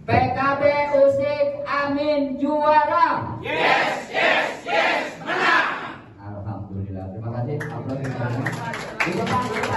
PKB Usik Amin juara. Yes, yes, yes, menang. Alhamdulillah. Terima kasih. Aplaus.